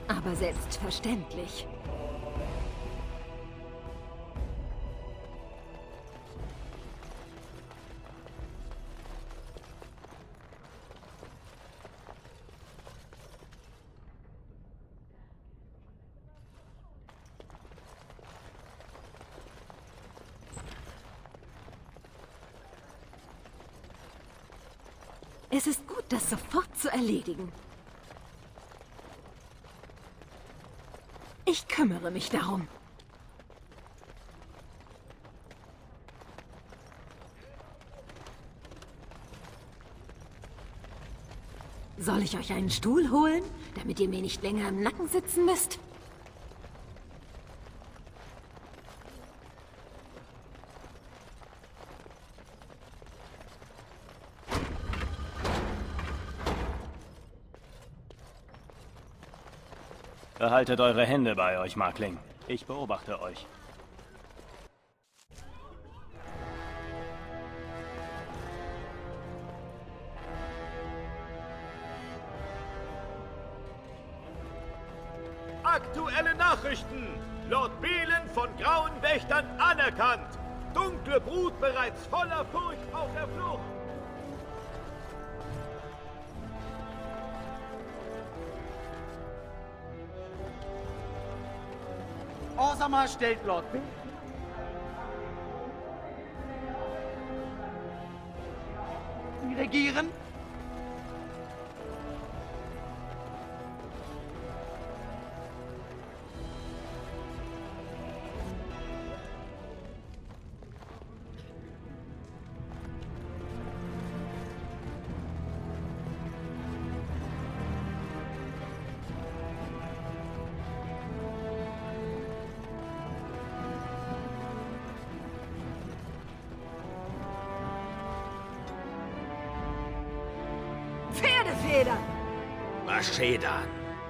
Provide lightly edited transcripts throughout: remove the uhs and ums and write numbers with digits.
Aber selbstverständlich. Es ist gut, das sofort zu erledigen. Ich kümmere mich darum. Soll ich euch einen Stuhl holen, damit ihr mir nicht länger im Nacken sitzen müsst? Behaltet eure Hände bei euch, Markling. Ich beobachte euch. Aktuelle Nachrichten! Lord Belen von Grauen Wächtern anerkannt! Dunkle Brut bereits voller Furcht auf der Flucht! Orsamar stellt Lord B. Sie regieren? Pferdefedern! Maschedan.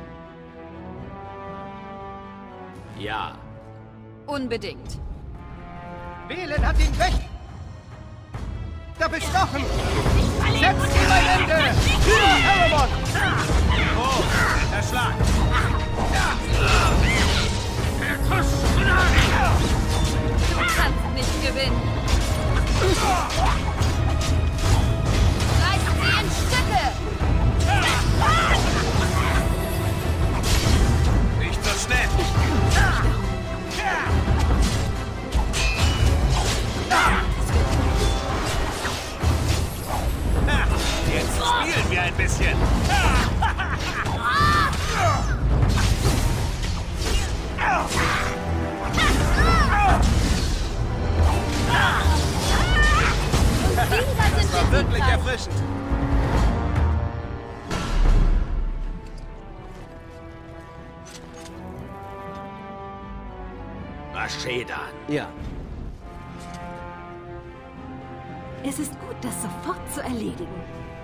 Ja. Unbedingt. Belen hat den Wächter bestochen! Setzt ihm ein Ende! Für Harrowmont! Oh, Erschlag! Du kannst nicht gewinnen. Reiß sie in Stücke! Nicht so schnell! Jetzt spielen wir ein bisschen! Das war wirklich erfrischend! Maschedan. Ja. Es ist gut, das sofort zu erledigen.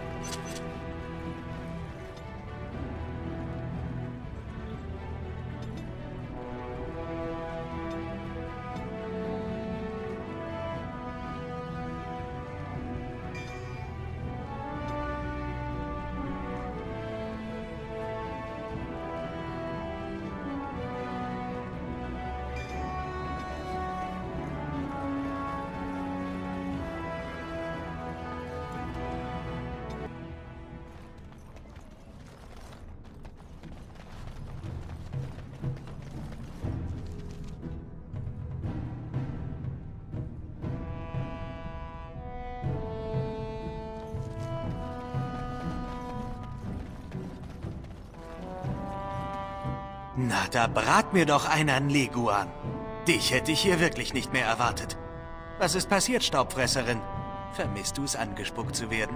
Na, da brat mir doch einer einen Leguan. Dich hätte ich hier wirklich nicht mehr erwartet. Was ist passiert, Staubfresserin? Vermisst du es, angespuckt zu werden?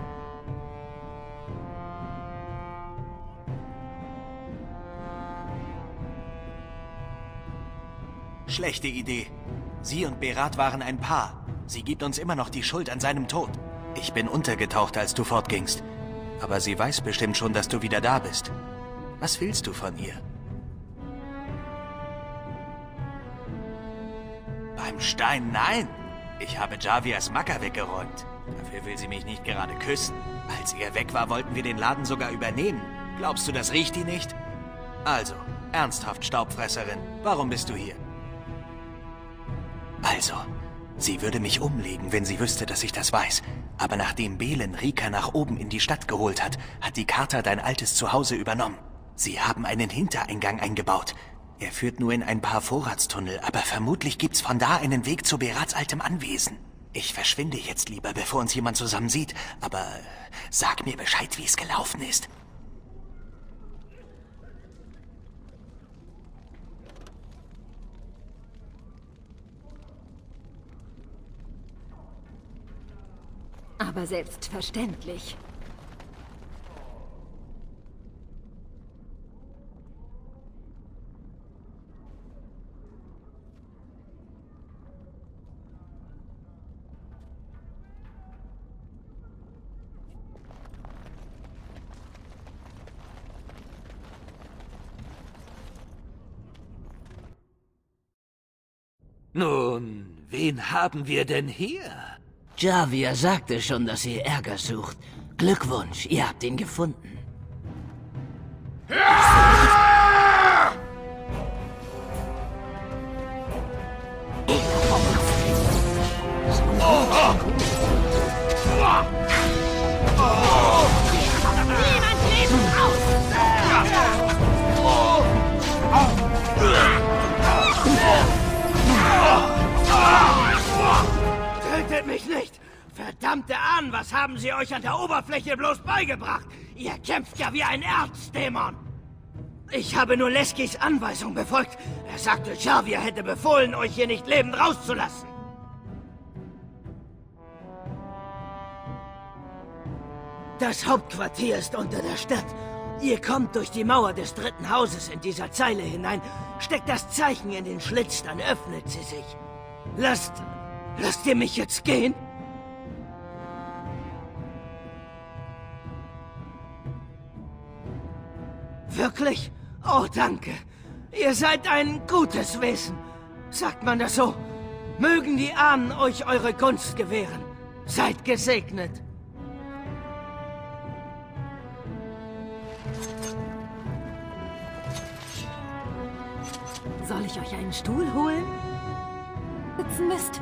Schlechte Idee. Sie und Berat waren ein Paar. Sie gibt uns immer noch die Schuld an seinem Tod. Ich bin untergetaucht, als du fortgingst. Aber sie weiß bestimmt schon, dass du wieder da bist. Was willst du von ihr? Beim Stein, nein. Ich habe Javiers Macker weggeräumt. Dafür will sie mich nicht gerade küssen. Als er weg war, wollten wir den Laden sogar übernehmen. Glaubst du, das riecht die nicht? Also, Ernsthaft, Staubfresserin, warum bist du hier? Also, sie würde mich umlegen, wenn sie wüsste, dass ich das weiß. Aber nachdem Belen Rika nach oben in die Stadt geholt hat, hat die Carter dein altes Zuhause übernommen. Sie haben einen Hintereingang eingebaut. Er führt nur in ein paar Vorratstunnel, aber vermutlich gibt's von da einen Weg zu Berats altem Anwesen. Ich verschwinde jetzt lieber, bevor uns jemand zusammen sieht, aber sag mir Bescheid, wie es gelaufen ist. Aber selbstverständlich. Nun, wen haben wir denn hier? Javier sagte schon, dass ihr Ärger sucht. Glückwunsch, ihr habt ihn gefunden. Niemand lebt aus! Tötet mich nicht! Verdammte Ahnen, was haben sie euch an der Oberfläche bloß beigebracht? Ihr kämpft ja wie ein Erzdämon! Ich habe nur Leskis Anweisung befolgt. Er sagte, Javier hätte befohlen, euch hier nicht lebend rauszulassen. Das Hauptquartier ist unter der Stadt. Ihr kommt durch die Mauer des 3. Hauses in dieser Zeile hinein, steckt das Zeichen in den Schlitz, dann öffnet sie sich. Lasst ihr mich jetzt gehen? Wirklich? Oh, danke. Ihr seid ein gutes Wesen. Sagt man das so? Mögen die Ahnen euch eure Gunst gewähren. Seid gesegnet. Soll ich euch einen Stuhl holen? Sitzen müsst.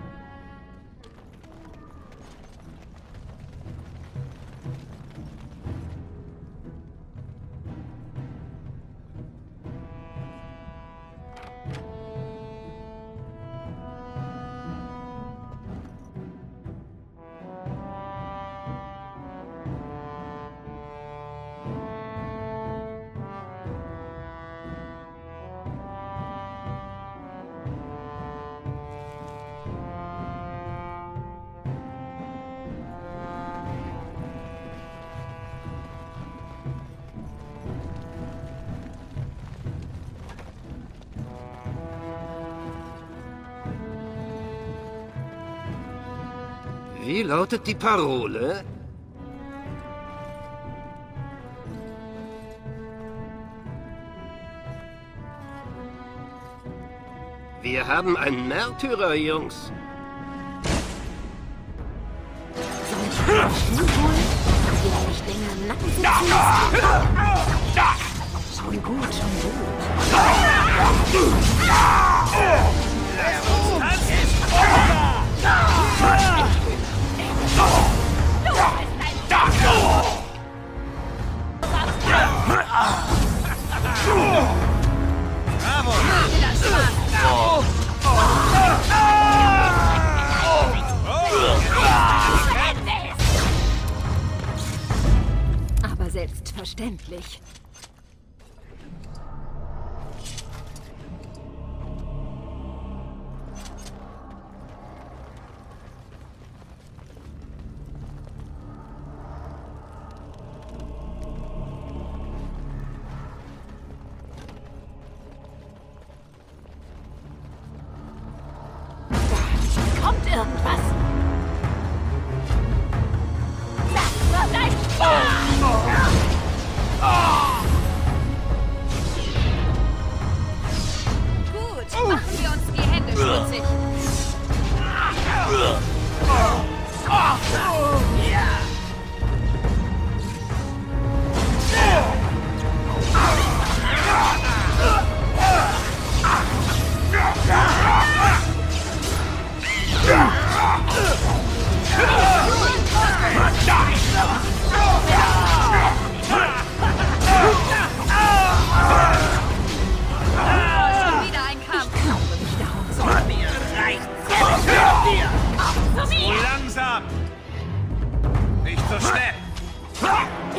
Wie lautet die Parole? Wir haben einen Märtyrer, Jungs. Soll ich euch einen Stuhl holen, dass ihr nicht länger im Nacken sitzen müsst? Schon gut, schon gut. Aber selbstverständlich. Kommt irgendwas? Das wird ein Spaß! Gut, machen wir uns die Hände schmutzig.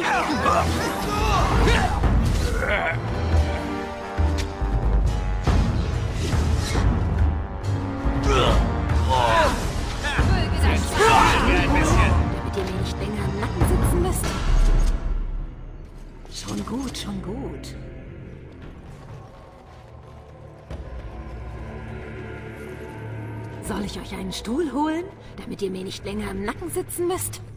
Damit ihr mir nicht länger im Nacken sitzen müsst. Schon gut, schon gut. Soll ich euch einen Stuhl holen, damit ihr mir nicht länger im Nacken sitzen müsst?